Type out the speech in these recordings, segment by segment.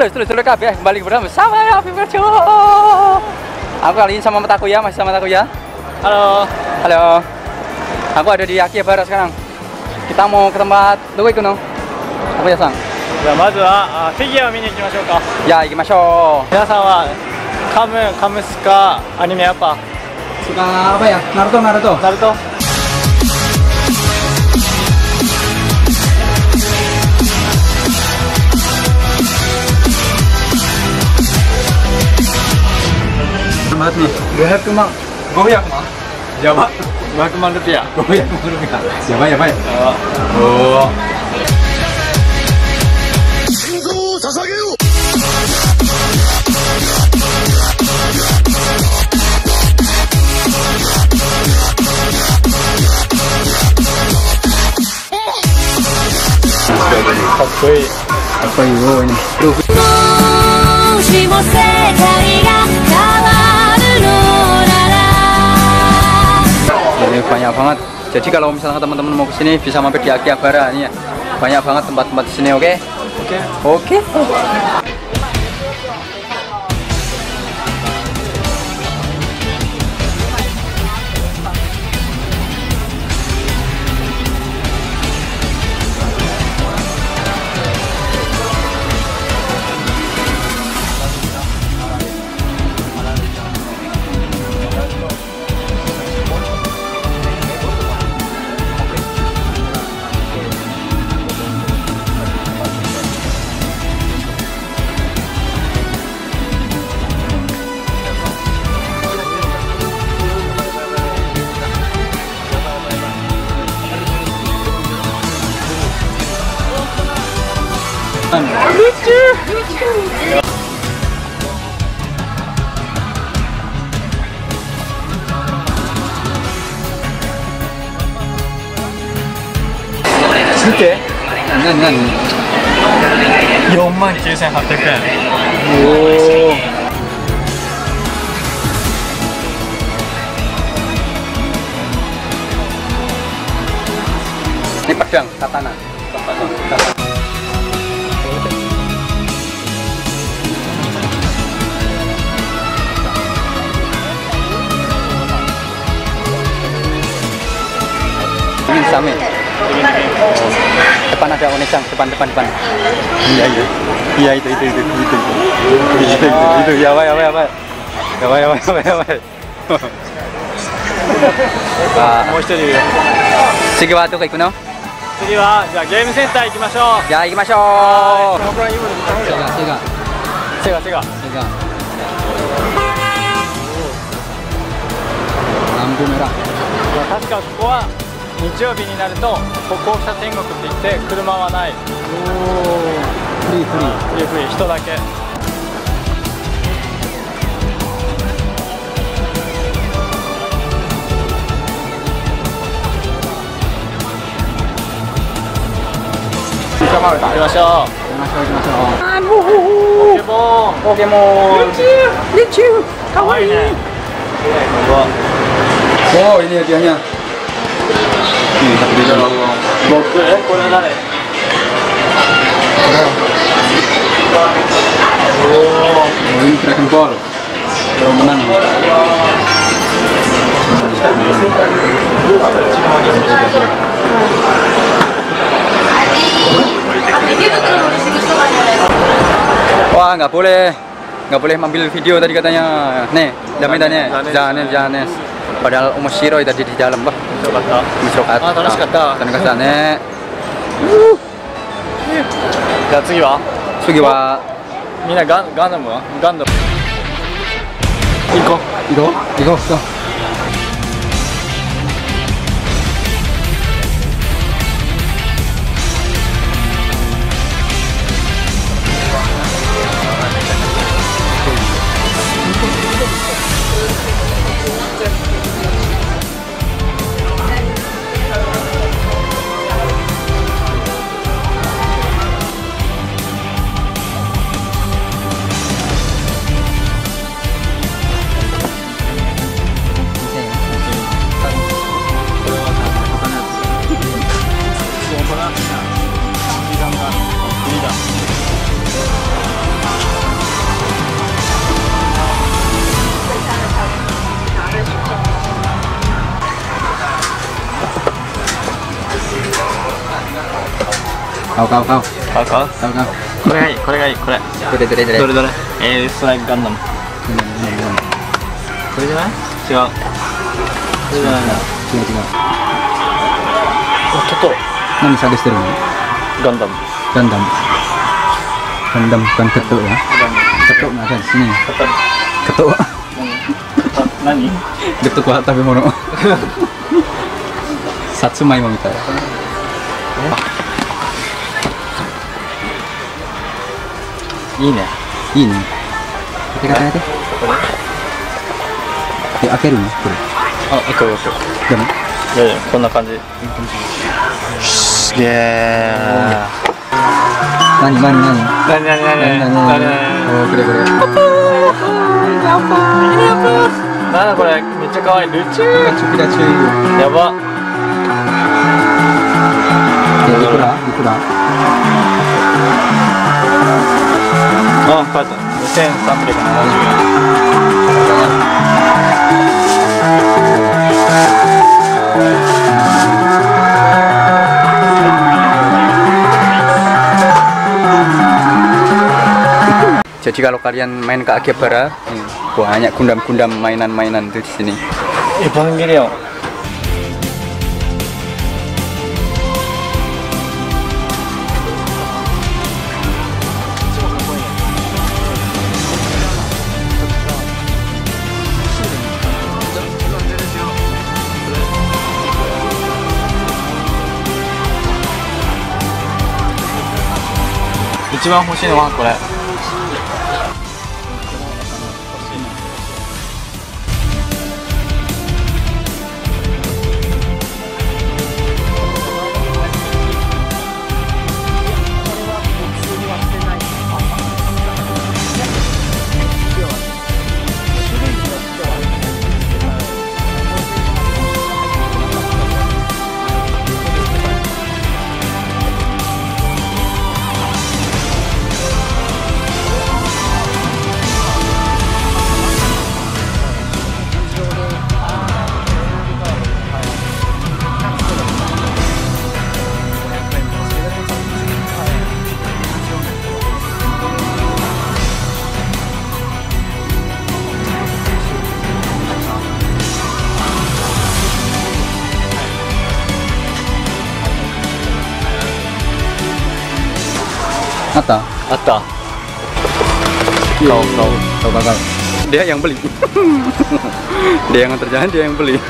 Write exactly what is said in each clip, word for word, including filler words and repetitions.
Halo, seluruh kabeh kembali bersama saya Afif Kerjo. Aku kali ini sama mataku ya, masih sama mataku ya. Halo. Halo. Aku ada di Akihabara sekarang. Kita mau ke tempatどこ行くの? Apa ya, Sang? じゃあまずはフィギュアを見に行きましょうか。 Ya, 行きましょう。 皆さんはカムカムスかアニメapa? Suka apa ya? Naruto, Naruto. Naruto. Banget nih. dua ratus kemang. Goyak mah. Jawab. dua ratus rupiah. Goyak rupiah. Yabay, yabay. Oh. かっこいい。 かっこいいよini. Ini banyak banget. Jadi kalau misalnya teman-teman mau kesini bisa mampir di Akihabara ini ya. Banyak banget tempat-tempat di sini, oke? Oke. Oke. Lucu, lucu. Oke. Nan, nan. よんまんきゅうせんはっぴゃくえん。 Oh. Ini pedang katana. Ini sama. Depan ada onesang, depan depan depan. Iya iya. Iya itu itu itu itu itu. Itu itu itu ya baik ya baik ya baik. Ya baik ya baik ya baik. Ah, もう一人いるよ。 次はどこ行くの? 次はじゃあゲームセンター行きましょう。 じゃあ行きましょう。 このくらいいいもの見たいよ。 セガセガセガセガ。 セガ。lampu merah。 確かここは日曜日になると歩行者天国って言って車はない。 おお。フリーフリー。 フリーフリー人だけ。行きましょう。行きましょう行きましょう。 あー、 ポケモン。 ポケモン。lucu, lucu, かわいいね。 おお、ini hadiahnya. Ini satu di dalam box. Eh, これ誰? Oh, ini Dragon Ball. Belum menang. Wah, nggak boleh, nggak boleh ambil video tadi katanya. Nih, damai tanya, jangan, jangan. Padahal omoshiroi tadi di dalam, bah. Menyerokata. Ah, tanoshikatta. Tanoshikatta ne. じゃあ次は？ 次はみんなガンガンダムは？ガンダム。行こう。 行こう。行こう。行こう。 買う買う買う買う買う買う買うこれがいいこれがいいこれどれどれどれどれどれえー、ストライクガンダムこれじゃない違うこれじゃないな違う違うちょっと何探してるのガンダムガンダムガンダムbukan ketuk ya ketuk nggak ada di sini ketuk 何 ketukは食べ物さつまいもみたいいいねいいね開けて開けてえ開けるのこれあ、開ける開けるでもいやいやこんな感じすげえ何何何何何何何何おーこれこれなんだこれめっちゃ可愛いルチューピカチュピカチュやばえいくらいくらあ、書いてあるにせんさんびゃくななじゅうえん Jadi kalau kalian main ke Akihabara, banyak gundam-gundam mainan-mainan tuh di sini. Evangelion. Ichiban hoshii no wa kore. Ada? Ada. Kau kau kau gagal. Dia yang beli. Dia yang terjalan, dia yang beli.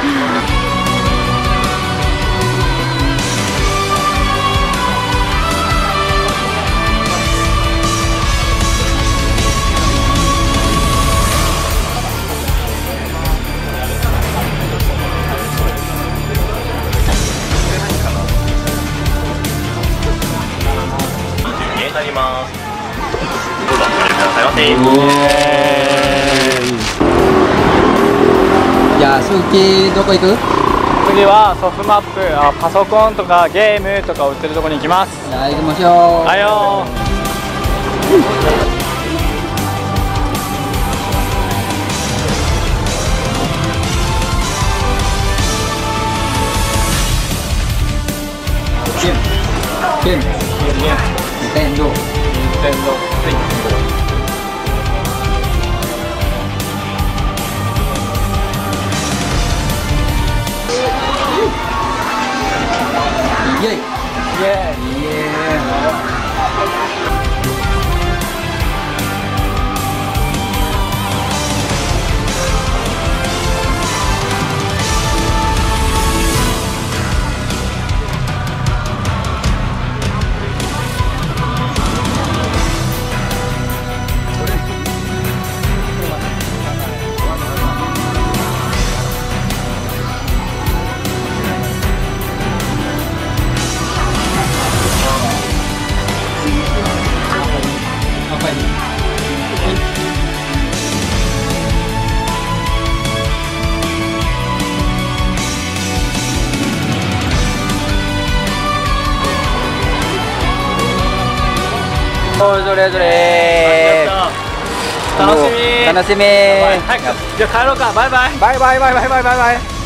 Yasuki, どこ行く？ 次はソフトマップ、あ、パソコンとかゲームとか売ってるところに行きます。 じゃあ行きましょう。 はいよー。ケン、ケン、ケン、どう？ 天皇スイッチ。 イエイイエイイエどれどれ楽しみ楽しみはい、じゃあ帰ろうか。バイバイバイバイバイバイバイバイバイ